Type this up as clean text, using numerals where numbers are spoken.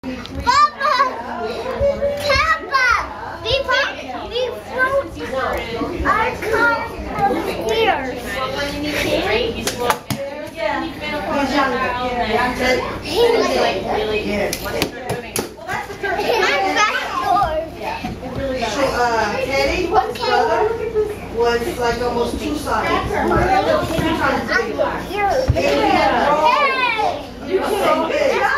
Papa! Papa! These fruits are come from here. So, Teddy, his brother, was like almost 2 sides. You're so big.